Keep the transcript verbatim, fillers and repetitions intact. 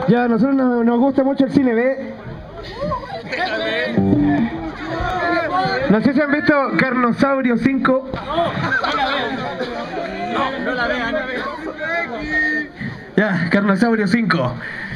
Ya, a nosotros nos, nos gusta mucho el cine B. No sé si han visto Carnosaurio cinco. No, no la vean. Ya, Carnosaurio cinco.